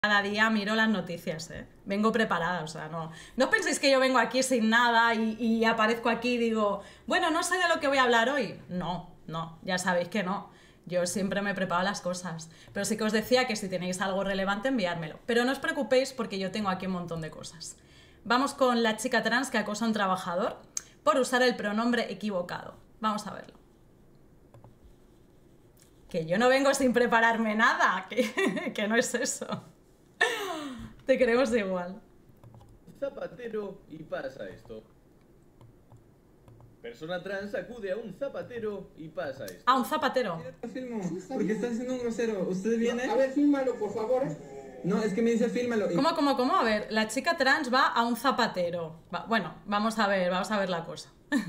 Cada día miro las noticias, ¿eh? Vengo preparada, o sea, no penséis que yo vengo aquí sin nada y aparezco aquí y digo, bueno, no sé de lo que voy a hablar hoy. No, ya sabéis que no. Yo siempre me preparo las cosas. Pero sí que os decía que si tenéis algo relevante, enviármelo. Pero no os preocupéis porque yo tengo aquí un montón de cosas. Vamos con la chica trans que acosa a un trabajador por usar el pronombre equivocado. Vamos a verlo. Que yo no vengo sin prepararme nada, que no es eso. Te creemos igual. Zapatero y pasa esto. Persona trans acude a un zapatero y pasa esto. A un zapatero. Filmo, porque está haciendo un grosero. ¿Usted viene? A ver, fírmalo, por favor. No, es que me dice fírmalo. ¿Cómo? A ver, la chica trans va a un zapatero. Bueno, vamos a ver la cosa.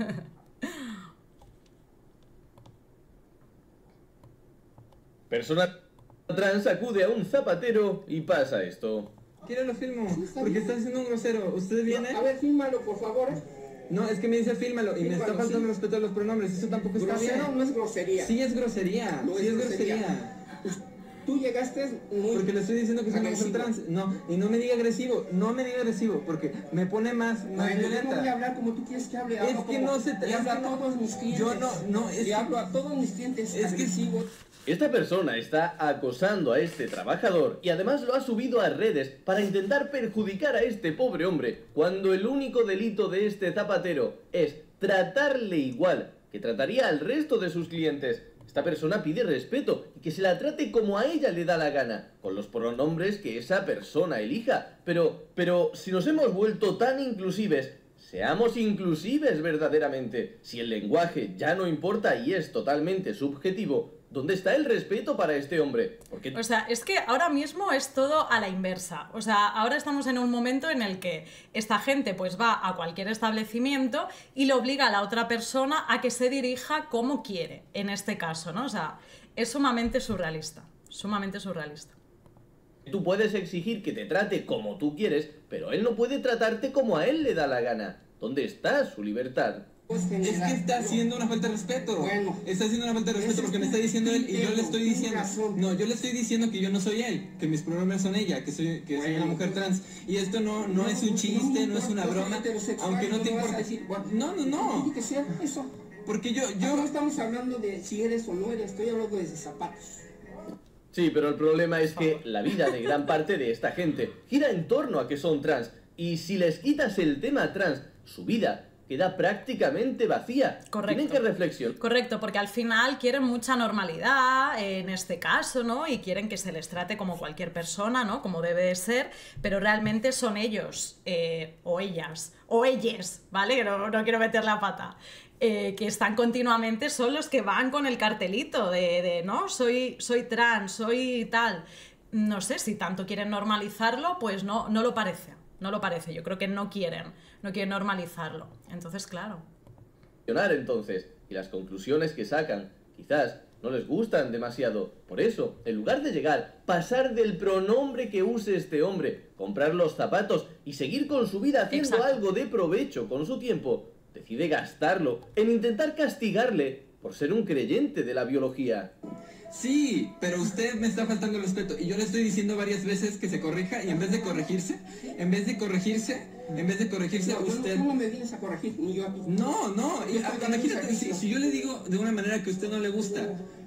Persona trans acude a un zapatero y pasa esto. Quiero lo filmo, porque está haciendo un grosero. ¿Usted viene? A ver, fírmalo, por favor. No, es que me dice fírmalo y me está faltando sí. respeto a los pronombres. Eso tampoco está bien. Grosero no es grosería. Sí es grosería, No sí es es grosería. grosería. Tú llegaste muy... Porque le estoy diciendo que soy una mujer agresivo. trans. No, y no me diga agresivo, porque me pone más Bueno, yo no voy a violenta. hablar como tú quieres que hable. Es Hablo que como- no se... Le hablo a todos mis clientes. Yo no, es Le que... hablo a todos mis clientes Es que agresivos. Esta persona está acosando a este trabajador y además lo ha subido a redes para intentar perjudicar a este pobre hombre, cuando el único delito de este zapatero es tratarle igual que trataría al resto de sus clientes. Esta persona pide respeto y que se la trate como a ella le da la gana, con los pronombres que esa persona elija. Pero si nos hemos vuelto tan inclusives, seamos inclusives verdaderamente. Si el lenguaje ya no importa y es totalmente subjetivo, ¿dónde está el respeto para este hombre? Porque... O sea, es que ahora mismo es todo a la inversa. O sea, ahora estamos en un momento en el que esta gente pues va a cualquier establecimiento y le obliga a la otra persona a que se dirija como quiere, en este caso, ¿no? O sea, es sumamente surrealista, sumamente surrealista. Tú puedes exigir que te trate como tú quieres, pero él no puede tratarte como a él le da la gana. ¿Dónde está su libertad? Es que está haciendo una falta de respeto. Bueno, está haciendo una falta de respeto ese porque es me está tu diciendo él y yo le criterio, estoy tu diciendo. razón. No, yo le estoy diciendo que yo no soy él, que mis pronombres son ella, que soy una mujer trans. Y esto no es un chiste, no es una broma. Aunque no te importa. No. Tiene que ser eso. Porque yo No estamos hablando de si eres o no eres, estoy hablando de zapatos. Sí, pero el problema es que la vida de gran parte de esta gente gira en torno a que son trans. Y si les quitas el tema trans, su vida queda prácticamente vacía. Correcto. Tienen que reflexionar. Correcto, porque al final quieren mucha normalidad en este caso, ¿no? Y quieren que se les trate como cualquier persona, ¿no? Como debe de ser, pero realmente son ellos, o ellas, o ellas, ¿vale? No quiero meter la pata. Que están continuamente, son los que van con el cartelito de ¿no? Soy trans, soy tal. No sé, si tanto quieren normalizarlo, pues no lo parece. No lo parece, yo creo que no quieren normalizarlo. Entonces, claro. Entonces, y las conclusiones que sacan quizás no les gustan demasiado. Por eso, en lugar de llegar, pasar del pronombre que use este hombre, comprar los zapatos y seguir con su vida haciendo Exacto. algo de provecho con su tiempo, decide gastarlo en intentar castigarle por ser un creyente de la biología. Sí, pero usted me está faltando el respeto y yo le estoy diciendo varias veces que se corrija y en vez de corregirse, usted... Tú no me vienes a corregir, ni yo a ti. No, y imagínate, si yo le digo de una manera que a usted no le gusta,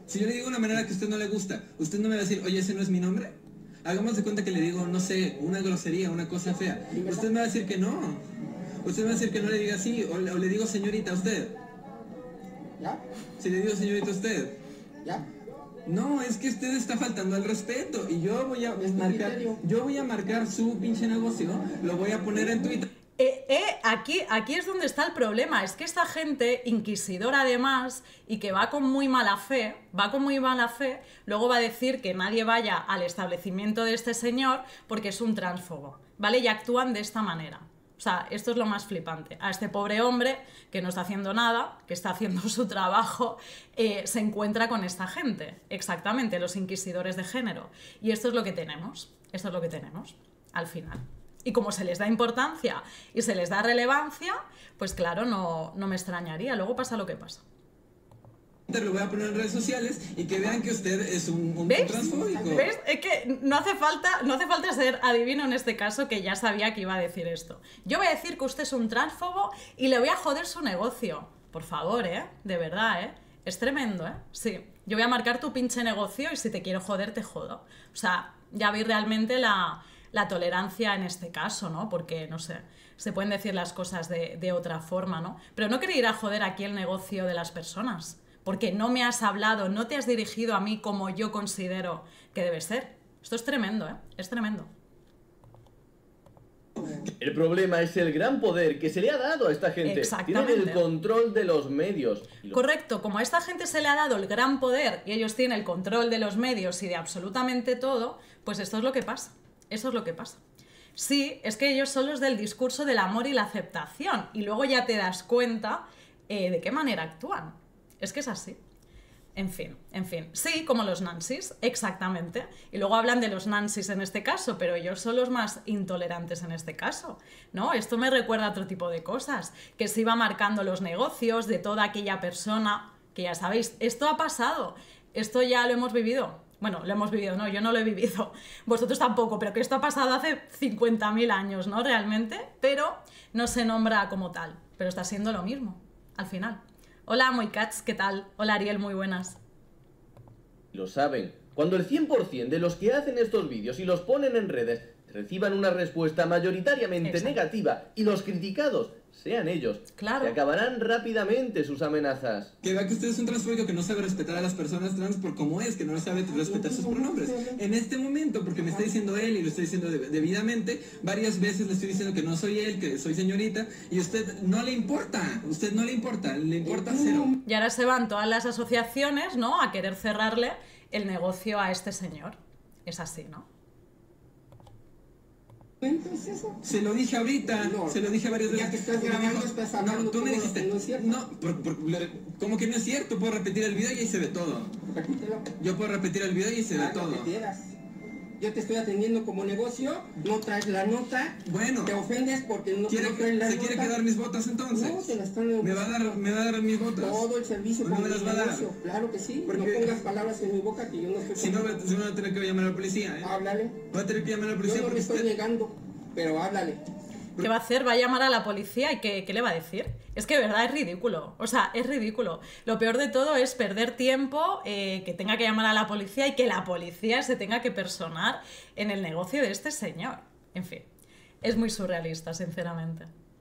usted no me va a decir, oye, ese no es mi nombre. Hagamos de cuenta que le digo, no sé, una grosería, una cosa fea. Usted me va a decir que no. Usted me va a decir que no le diga así, o le digo señorita a usted. ¿Ya? Si le digo señorita a usted. ¿Ya? No, es que usted está faltando al respeto y yo voy a marcar su pinche negocio, lo voy a poner en Twitter. Aquí es donde está el problema, es que esta gente inquisidora además y que va con muy mala fe, luego va a decir que nadie vaya al establecimiento de este señor porque es un transfobo, ¿vale? Y actúan de esta manera. O sea, esto es lo más flipante. A este pobre hombre, que no está haciendo nada, que está haciendo su trabajo, se encuentra con esta gente. Exactamente, los inquisidores de género. Y esto es lo que tenemos. Al final. Y como se les da importancia y se les da relevancia, pues claro, no me extrañaría. Luego pasa lo que pasa. lo voy a poner en redes sociales y que vean que usted es un ¿Ves? transfóbico. ¿Ves? Es que no hace falta ser adivino en este caso, que ya sabía que iba a decir esto. Yo voy a decir que usted es un transfobo y le voy a joder su negocio. Por favor, de verdad, es tremendo, sí. Yo voy a marcar tu pinche negocio y si te quiero joder, te jodo. O sea, ya veis realmente la tolerancia en este caso, ¿no? Porque, no sé, se pueden decir las cosas de otra forma, ¿no? Pero no quería ir a joder aquí el negocio de las personas, porque no me has hablado, no te has dirigido a mí como yo considero que debe ser. Esto es tremendo, es tremendo. El problema es el gran poder que se le ha dado a esta gente. Exactamente. Tienen el control de los medios. Correcto, como a esta gente se le ha dado el gran poder y ellos tienen el control de los medios y de absolutamente todo, pues esto es lo que pasa. Eso es lo que pasa. Sí, es que ellos son los del discurso del amor y la aceptación y luego ya te das cuenta de qué manera actúan. Es que es así. En fin. Sí, como los Nansys, exactamente. Y luego hablan de los Nansys en este caso, pero ellos son los más intolerantes en este caso, ¿no? Esto me recuerda a otro tipo de cosas, que se iba marcando los negocios de toda aquella persona, que ya sabéis, esto ha pasado, esto ya lo hemos vivido. Bueno, lo hemos vivido, no, yo no lo he vivido, vosotros tampoco, pero que esto ha pasado hace 50.000 años, ¿no? Realmente, pero no se nombra como tal, pero está siendo lo mismo, al final. Hola, Moicats, ¿qué tal? Hola, Ariel, muy buenas. Lo saben. Cuando el 100% de los que hacen estos vídeos y los ponen en redes reciban una respuesta mayoritariamente negativa y los criticados sean ellos, claro, se acabarán rápidamente sus amenazas. Que vea que usted es un transfóbico que no sabe respetar a las personas trans por cómo es, que no sabe respetar sus pronombres. En este momento, porque me está diciendo él y lo está diciendo debidamente, varias veces le estoy diciendo que no soy él, que soy señorita, y a usted no le importa, le importa cero. Y ahora se van todas las asociaciones, ¿no?, a querer cerrarle el negocio a este señor. Es así, ¿no? Se lo dije ahorita, No, se lo dije varias veces. ya que estás grabando, estás hablando no, tú me todo lo dijiste, que no es cierto. no, ¿cómo que no es cierto? Puedo repetir el video y ahí se ve todo. Repítelo. Yo puedo repetir el video y ahí se ve Haz lo todo. que quieras. Yo te estoy atendiendo como negocio, no traes la nota, Bueno, te ofendes porque no traes la ¿se nota. quiere quedar mis botas entonces? No, te las están ¿Me va a dar mis botas? todo el servicio ¿O no como me las va a dar? negocio. Claro que sí, Porque- no pongas palabras en mi boca que yo no estoy Si no, voy a tener que llamar a la policía, ¿eh? Háblale. Voy a tener que llamar a la Yo policía no porque le estoy usted... negando, pero háblale. ¿Qué va a hacer? ¿Va a llamar a la policía? ¿Y qué le va a decir? Es que de verdad es ridículo. O sea, es ridículo. Lo peor de todo es perder tiempo, que tenga que llamar a la policía y que la policía se tenga que personar en el negocio de este señor. En fin, es muy surrealista, sinceramente.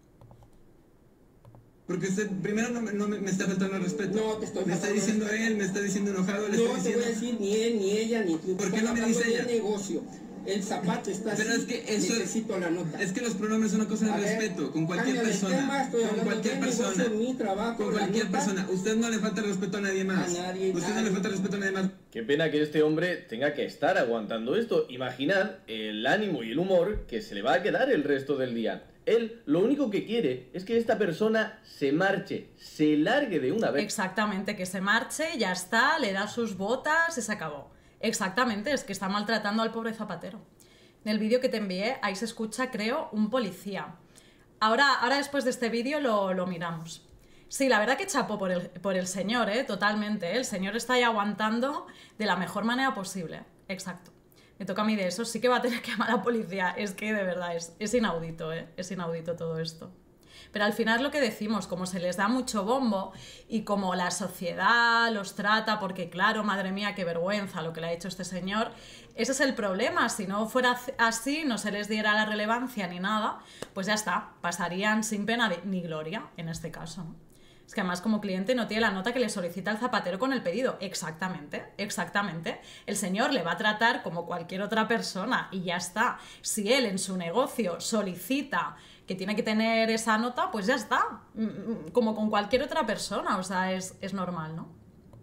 Porque usted primero no me está faltando el respeto. No, te estoy Me está faltando el diciendo respeto. él, me está diciendo enojado, le No estoy te voy a diciendo... decir ni él, ni ella, ni tú. ¿Por qué Estoy no me hablando dice del ella? negocio. El zapato está Pero así, es que eso... necesito la nota. Es que los pronombres son una cosa de A ver, respeto, con cualquier cámbiale el tema, persona. estoy Con hablando cualquier del persona. negocio, mi trabajo, Con la cualquier nota. persona. Usted no le falta el respeto a nadie más. A nadie, Usted no nadie. le falta el respeto a nadie más. Qué pena que este hombre tenga que estar aguantando esto. Imaginad el ánimo y el humor que se le va a quedar el resto del día. Él lo único que quiere es que esta persona se marche, se largue de una vez. Exactamente, que se marche, ya está, le da sus botas y se acabó. Exactamente, es que está maltratando al pobre Zapatero. En el vídeo que te envié, ahí se escucha, creo, un policía. Ahora después de este vídeo lo miramos. Sí, la verdad que chapó por el señor, totalmente. El señor está ahí aguantando de la mejor manera posible. Exacto. Me toca a mí de eso, sí que va a tener que llamar a la policía. Es que de verdad es inaudito, es inaudito todo esto. Pero al final es lo que decimos, como se les da mucho bombo y como la sociedad los trata, porque claro, madre mía, qué vergüenza lo que le ha hecho este señor, ese es el problema. Si no fuera así, no se les diera la relevancia ni nada, pues ya está, pasarían sin pena ni gloria en este caso, ¿no? Es que además como cliente no tiene la nota que le solicita el zapatero con el pedido. Exactamente, exactamente. El señor le va a tratar como cualquier otra persona y ya está. Si él en su negocio solicita que tiene que tener esa nota, pues ya está. Como con cualquier otra persona, o sea, es normal, ¿no?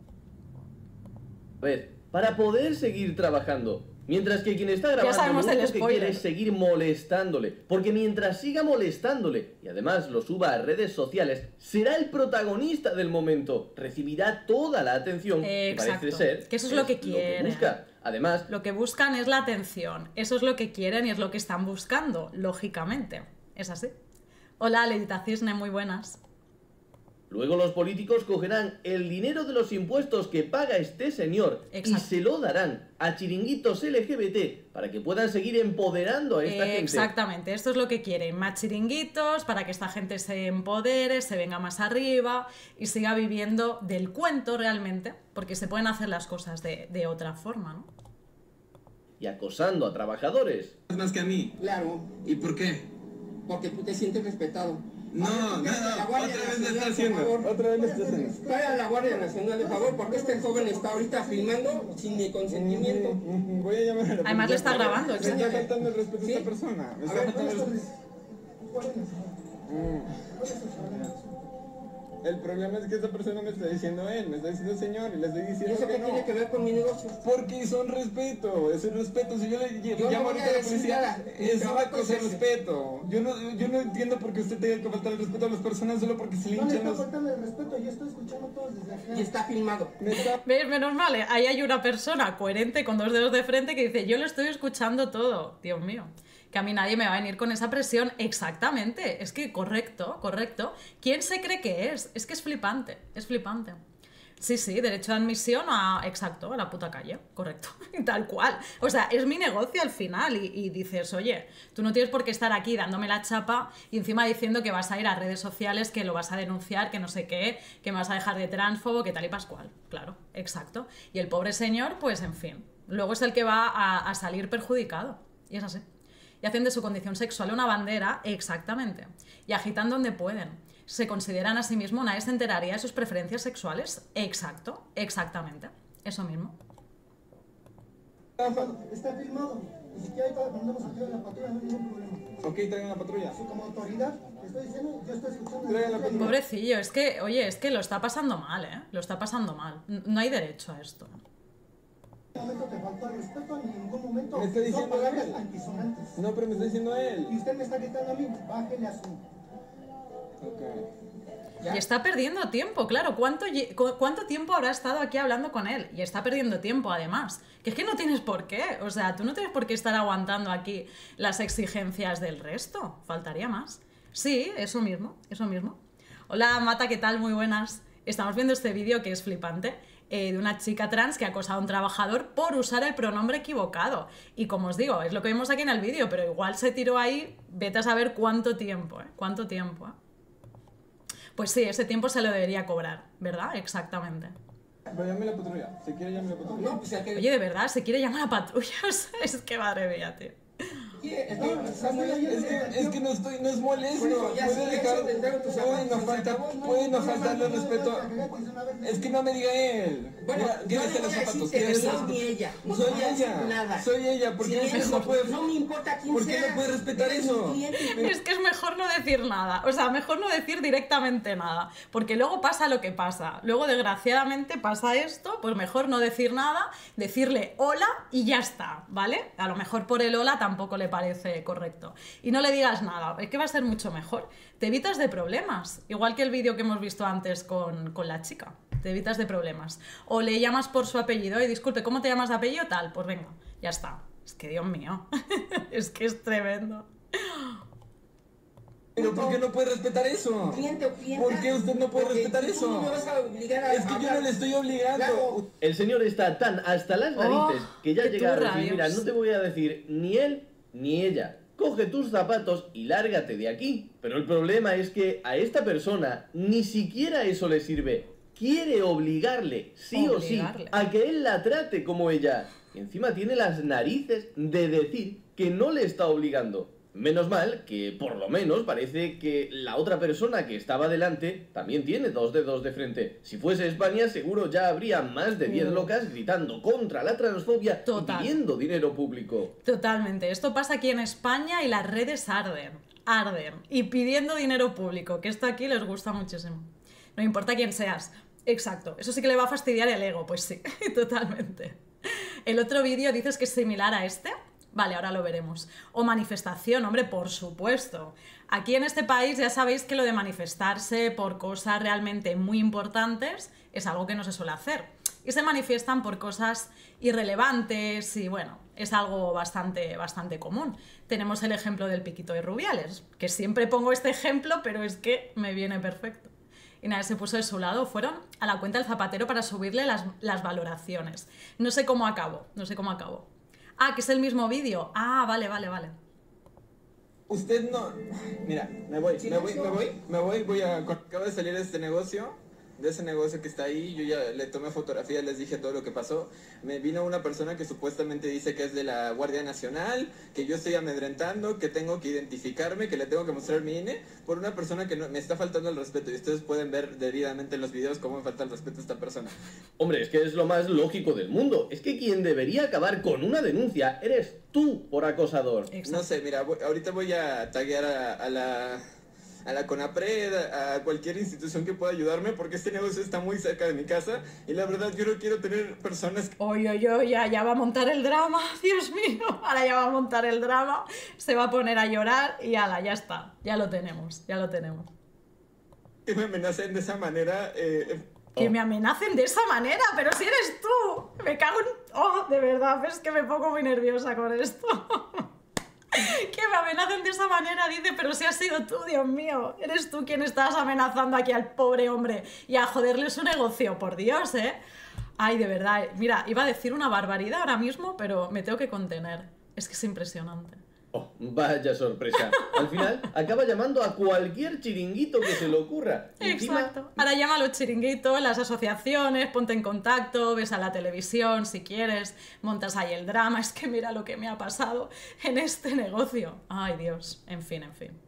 A ver, para poder seguir trabajando. Mientras que quien está grabando sabemos lo el único que spoiler. quiere es seguir molestándole. Porque mientras siga molestándole y además lo suba a redes sociales, será el protagonista del momento. Recibirá toda la atención que Exacto. parece ser. Que eso es lo que quieren. busca. Además, Lo que buscan es la atención. Eso es lo que quieren y es lo que están buscando, lógicamente. Es así. Hola, Leita Cisne, muy buenas. Luego los políticos cogerán el dinero de los impuestos que paga este señor y se lo darán a chiringuitos LGBT para que puedan seguir empoderando a esta gente. Exactamente, esto es lo que quieren, más chiringuitos para que esta gente se empodere, se venga más arriba y siga viviendo del cuento realmente, porque se pueden hacer las cosas de otra forma, ¿no? Y acosando a trabajadores. Más que a mí. Claro, ¿Y por qué? porque tú te sientes respetado. No, otra vez lo está haciendo. Otra vez lo está haciendo. Trae a la Guardia Nacional, de favor, porque este joven está ahorita filmando sin mi consentimiento. Voy a llamar a la Además le está grabando, Me está faltando el respeto a esta persona. Me está faltando el respeto. El problema es que esa persona me está diciendo él, me está diciendo señor, y le estoy ¿Y diciendo eso que qué no. tiene que ver con mi negocio? Porque son respeto, es el respeto. Si yo le llamo no voy ahorita a a la decir policía, nada. es una Trabajo cosa de es ese. respeto. Yo no entiendo por qué usted tenga que faltar el respeto a las personas solo porque se le No le hinchan está los... faltando el respeto, yo estoy escuchando todos desde acá. Y está filmado. Me está- ¿Ves? Menos mal, ahí hay una persona coherente con dos dedos de frente que dice, yo lo estoy escuchando todo, Dios mío. Que a mí nadie me va a venir con esa presión. Exactamente, es que correcto. ¿Quién se cree que es? Es que es flipante, es flipante. Sí, derecho de admisión a la puta calle, correcto, tal cual. O sea, es mi negocio al final y dices, oye, tú no tienes por qué estar aquí dándome la chapa y encima diciendo que vas a ir a redes sociales, que lo vas a denunciar, que no sé qué, que me vas a dejar de transfobo, que tal y pascual. Claro, exacto. Y el pobre señor, pues en fin, luego es el que va a salir perjudicado. Y es así. Y hacen de su condición sexual una bandera, exactamente, y agitan donde pueden. ¿Se consideran a sí mismos? ¿Nadie se enteraría de sus preferencias sexuales? Exactamente, eso mismo. Está filmado. Y si quiere, ahorita mandamos a traer la patrulla, no hay ningún problema. Ok, traigan la patrulla. Así como autoridad, te estoy diciendo, yo estoy escuchando. Traigan la desde acá. patrulla. Pobrecillo, es que lo está pasando mal, ¿eh? Lo está pasando mal. No hay derecho a esto. En ningún momento te faltó el respeto, en ningún momento. Me está diciendo son palabras él. antisonantes. No, pero me está diciendo él. Y usted me está gritando a mí, bájele a su. Ok. Y está perdiendo tiempo, claro. ¿Cuánto tiempo habrá estado aquí hablando con él? Y está perdiendo tiempo, además. Que es que no tienes por qué. O sea, tú no tienes por qué estar aguantando aquí las exigencias del resto. Faltaría más. Sí, eso mismo. Hola, Mata, ¿qué tal? Muy buenas. Estamos viendo este vídeo que es flipante, de una chica trans que ha acosado a un trabajador por usar el pronombre equivocado. Y como os digo, es lo que vemos aquí en el vídeo, pero igual se tiró ahí, vete a saber cuánto tiempo, ¿eh? Pues sí, ese tiempo se lo debería cobrar, ¿verdad? Exactamente. Pero llame a la patrulla. Si quiere, llame a la patrulla. No, pues aquel... Oye, de verdad, se quiere llamar a patrulla. O sea, es que madre mía, tío. Es que no es molesto. Bueno, ya, Puede si dejar, eso te entrego tus zapatos, puede no faltarle respeto. Es que no me diga él. Bueno, Mira, yo quédese le los voy a zapatos. decir que quédese no los es ni zapatos. ella. No Soy voy a decir ella. nada. Soy ella. ¿Por Si qué eres usted no puede? no me importa quién ¿Por qué seas. no puede respetar Eres eso? mi cliente. Es que es mejor no decir nada, o sea, mejor no decir directamente nada, porque luego pasa lo que pasa, luego desgraciadamente pasa esto, pues mejor no decir nada, decirle hola y ya está, ¿vale? A lo mejor por el hola tampoco le parece correcto. Y no le digas nada, es que va a ser mucho mejor. Te evitas de problemas, igual que el vídeo que hemos visto antes con la chica. Te evitas de problemas. O le llamas por su apellido y disculpe, ¿cómo te llamas de apellido? Tal, pues venga, ya está. Es que Dios mío, es que es tremendo. Pero ¿por qué no puede respetar eso? Cliente o clienta. ¿Por qué usted no puede Porque respetar tú eso? no me vas a obligar a Es que yo no hablar. le estoy obligando. Claro. El señor está tan hasta las narices que ya qué llega a turra, decir, mira, Dios. no te voy a decir ni él ni ella. Coge tus zapatos y lárgate de aquí. Pero el problema es que a esta persona ni siquiera eso le sirve. Quiere obligarle, sí o sí, Obligarle. a que él la trate como ella. Y encima tiene las narices de decir que no le está obligando. Menos mal que, por lo menos, parece que la otra persona que estaba delante también tiene dos dedos de frente. Si fuese España, seguro ya habría más de 10 locas gritando contra la transfobia Total. y pidiendo dinero público. Totalmente. Esto pasa aquí en España y las redes arden. Y pidiendo dinero público, que esto aquí les gusta muchísimo. No importa quién seas. Exacto. Eso sí que le va a fastidiar el ego. Pues sí, totalmente. El otro vídeo dices que es similar a este. Vale, ahora lo veremos. O manifestación, hombre, por supuesto. Aquí en este país ya sabéis que lo de manifestarse por cosas realmente muy importantes es algo que no se suele hacer. Y se manifiestan por cosas irrelevantes y bueno, es algo bastante común. Tenemos el ejemplo del Piquito de Rubiales, que siempre pongo este ejemplo, pero es que me viene perfecto. y nadie se puso de su lado. Fueron a la cuenta del Zapatero para subirle las valoraciones. No sé cómo acabó, no sé cómo acabó. Ah, que es el mismo vídeo. Ah, vale. Usted no... Mira, me voy, acabo de salir de ese negocio que está ahí, yo ya le tomé fotografía, les dije todo lo que pasó. Me vino una persona que supuestamente dice que es de la Guardia Nacional, que yo estoy amedrentando, que tengo que identificarme, que le tengo que mostrar mi INE, por una persona que me está faltando el respeto. Y ustedes pueden ver debidamente en los videos cómo me falta el respeto a esta persona. Hombre, es que es lo más lógico del mundo. Es que quien debería acabar con una denuncia eres tú por acosador. Exacto. No sé, mira, ahorita voy a taguear a la CONAPRED, a cualquier institución que pueda ayudarme, porque este negocio está muy cerca de mi casa y la verdad yo no quiero tener personas que... Ya va a montar el drama, Dios mío, ahora ya va a montar el drama, se va a poner a llorar y ala, ya está, ya lo tenemos. que me amenacen de esa manera. Que me amenacen de esa manera, pero si eres tú, me cago en... Oh, de verdad, es que me pongo muy nerviosa con esto. Que me amenacen de esa manera, dice, pero si has sido tú, Dios mío, eres tú quien estás amenazando aquí al pobre hombre y a joderle su negocio, por Dios, ¿eh? Ay, de verdad, mira, iba a decir una barbaridad ahora mismo, pero me tengo que contener, es que es impresionante. Oh, vaya sorpresa. Al final acaba llamando a cualquier chiringuito que se le ocurra. Y Exacto. Ahora llama a los chiringuitos, las asociaciones, ponte en contacto, ves a la televisión si quieres, montas ahí el drama. Es que mira lo que me ha pasado en este negocio. Ay, Dios. En fin.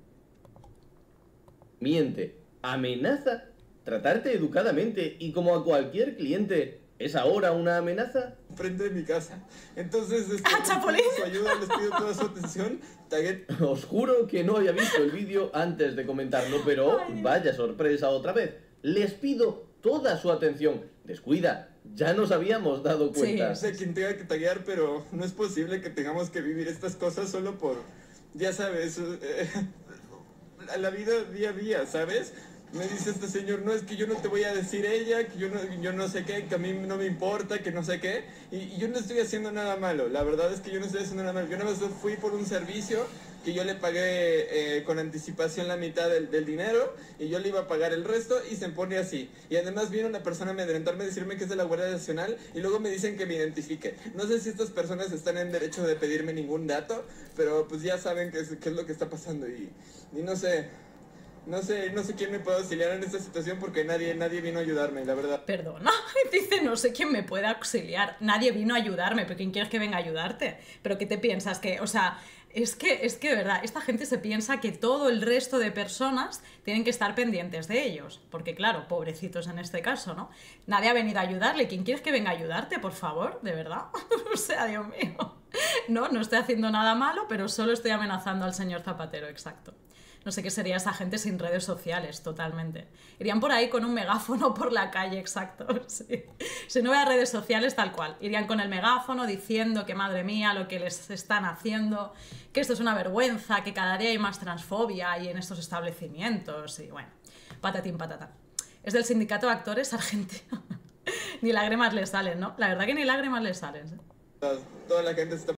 Miente, amenaza, tratarte educadamente y como a cualquier cliente. ¿Es ahora una amenaza? Frente de mi casa. Entonces, les Chapulín! pido su ayuda, les pido toda su atención. Os juro que no había visto el vídeo antes de comentarlo, pero vaya sorpresa otra vez. Les pido toda su atención. Descuida, ya nos habíamos dado cuenta. No sé quién tenga que taguear, pero no es posible que tengamos que vivir estas cosas solo por, ya sabes, la vida día a día, ¿sabes? Me dice este señor, no, es que yo no te voy a decir ella, que yo no sé qué, que a mí no me importa, que no sé qué. Y yo no estoy haciendo nada malo, la verdad es que yo no estoy haciendo nada malo. Yo nada más fui por un servicio que yo le pagué con anticipación la mitad del dinero y yo le iba a pagar el resto y se pone así. Y además viene una persona a amedrentarme, a decirme que es de la Guardia Nacional y luego me dicen que me identifique. No sé si estas personas están en derecho de pedirme ningún dato, pero pues ya saben qué es lo que está pasando y no sé... No sé quién me puede auxiliar en esta situación porque nadie vino a ayudarme, la verdad. Perdona, dice, no sé quién me puede auxiliar. Nadie vino a ayudarme, pero ¿quién quieres que venga a ayudarte? ¿Pero qué te piensas? Que, o sea, es que de verdad, esta gente se piensa que todo el resto de personas tienen que estar pendientes de ellos. Porque claro, pobrecitos en este caso, ¿no? Nadie ha venido a ayudarle. ¿Quién quieres que venga a ayudarte, por favor? ¿De verdad? O sea, Dios mío. No estoy haciendo nada malo, pero solo estoy amenazando al señor Zapatero, exacto. No sé qué sería esa gente sin redes sociales, totalmente. Irían por ahí con un megáfono por la calle, exacto. Sí. Si no hubiera redes sociales, tal cual. Irían con el megáfono diciendo que, madre mía, lo que les están haciendo, que esto es una vergüenza, que cada día hay más transfobia ahí en estos establecimientos. Y bueno, patatín patatán. Es del Sindicato de Actores Argentino. Ni lágrimas le salen, ¿no? La verdad que ni lágrimas le salen. Toda la gente está